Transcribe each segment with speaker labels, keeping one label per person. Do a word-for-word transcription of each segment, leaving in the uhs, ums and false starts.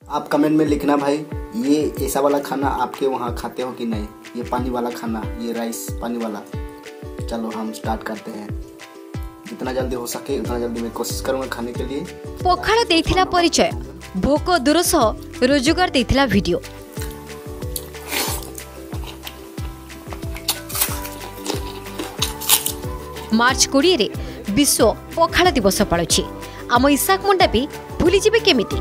Speaker 1: आप कमेंट में लिखना भाई, ये ऐसा वाला खाना आपके वहाँ खाते हो कि नहीं, ये पानी वाला खाना, ये राइस पानी वाला। चलो हम स्टार्ट करते हैं, जितना जल्दी हो सके उतना जल्दी मैं कोशिश करूँगा खाने के लिए।
Speaker 2: पखाल देथिला परिचय, भोक दूर सह रोजगार देथिला वीडियो। मार्च कोड़े रे विश्व पखाल दिवस पालुछि। आम इसाक मुंडा भी भूली जिबे केमिति?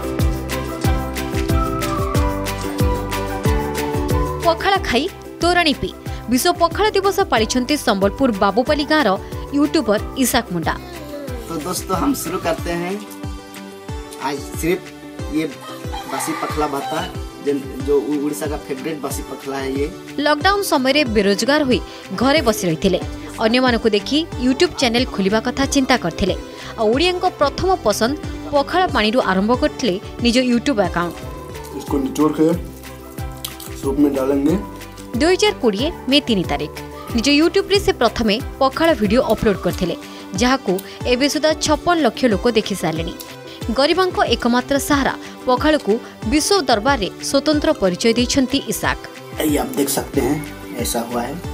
Speaker 2: पखाल खाई तोराणी पी विश्व पखाल दिवस पालिछन्ते संबलपुर बाबूपाली गाँव यूट्यूबर इसाक मुंडा।
Speaker 1: तो दोस्तों हम शुरू करते हैं। आज सिर्फ ये बासी पखला भाता, जो उड़ीसा का फेवरेट बासी पखला है। ये
Speaker 2: लॉकडाउन समय बेरोजगार हुई घरे बसी रही अन्य मानकु देखी यूट्यूब चैनल खोलिबा कथा चिंता करथिले। ओडियां प्रथम पसंद पखाल पानी आरंभ करथिले निज यूट्यूब अकाउंट।
Speaker 1: इसको निचोड़ के सूप में डालेंगे।
Speaker 2: दो हज़ार बीस मे तीन तारीख निज यूट्यूब रे से प्रथमे पखाल वीडियो अपलोड करथिले, जहाकू एबे सुधा छप्पन लाख लोक देखि सारलेनी। गरीबांको एकमात्र सहारा पखाल को विश्व दरबार रे स्वतंत्र परिचय दैछंती इसाक।
Speaker 1: ये आप देख सकते हैं, ऐसा हुआ है।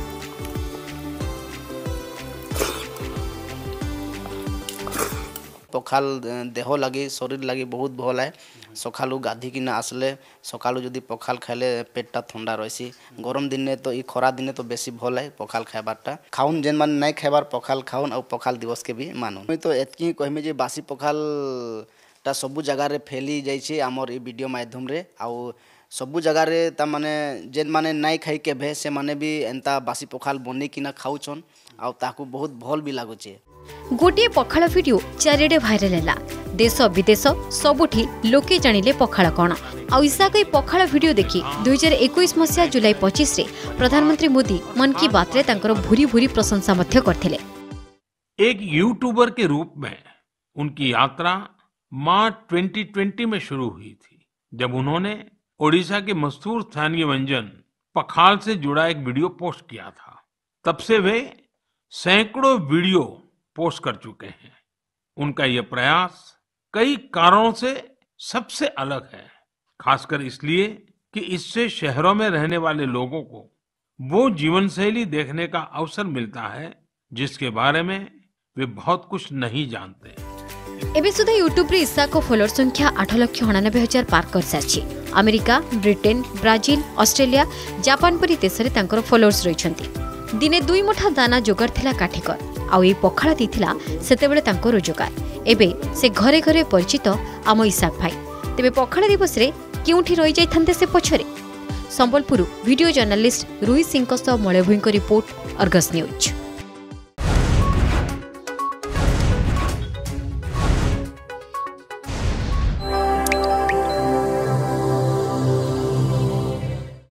Speaker 1: पखाल देह लगी शरीर लगी बहुत भल है। सकालू गाधी किना आसले सकालू जदि पखाल खाइले पेटटा ठंडा रही। गरम दिन तो ई खरा दिन तो बेसी भल है पखाल खाइबारटा। खाउन जेन मान नहीं खाइबार पखाल खाउन और पखाल दिवस के भी मानुन। मुई तो एतकी कहमी जे बासी पखाल ता सबु जगह रे फैली जाइए आमर ई वीडियो माध्यम रे। आउ सबु जगह रे ता माने जेन माने नहीं खाई केभे से माने भी एंता बासी पखाल बनी किना खाउछन आउ ताकू बहुत भल भी लागुचे।
Speaker 2: गोटे पखाल वीडियो चारिडे भाइराल हैला। देश विदेश सबुठी लोके जानिले पखाल कौन। आ इसाक पखाल वीडियो देखि दो हज़ार इक्कीस मसीहा जुलाई पच्चीस रे प्रधानमंत्री मोदी मन की बात रे तांकर भूरी भूरी प्रशंसा मध्य करथिले।
Speaker 3: एक यूट्यूबर के रूप में उनकी यात्रा मार्च दो हज़ार बीस में शुरू हुई थी, जब उन्होंने ओडिशा के मशहूर स्थानीय व्यंजन पखाल से जुड़ा एक वीडियो पोस्ट किया था। तब से वे सैकड़ों वीडियो पोस्ट कर चुके हैं। उनका यह प्रयास कई कारणों से सबसे अलग है, खासकर इसलिए कि इससे शहरों में रहने वाले लोगों को वो जीवन शैली देखने का अवसर मिलता है जिसके बारे में वे बहुत कुछ नहीं जानते।
Speaker 2: एबे सुधा यूट्यूब रे इसाक को फॉलोअर संख्या आठ लाख अणानबे हजार पार कर सारछि। America, Britain, Brazil, Australia, Japan परि देश रे तांकर फॉलोअर्स रहिछन्ति। दिने दुई मुठा दाना जोगार थिला काठीकर आउ ए पखाल दिथिला सेतेबेले तांको रोजगार। एबे से घरे घरे परिचित आम इसाक भाई। तेबे पखाल दिवस रे केउठी रहि जाय थांते से पछरे? संबलपुर वीडियो जर्नलिस्ट रुई सिंह सह मलयभूई रिपोर्ट, अर्गस न्यूज।